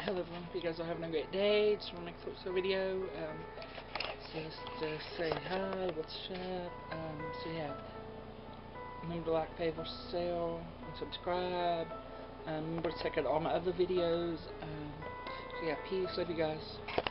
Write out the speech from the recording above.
hello everyone, hope you guys are having a great day. Just want to make a quick video, just to say hi, what's up, so yeah, remember to like, favorite, sale, and subscribe, remember to check out all my other videos, so yeah, peace, love you guys.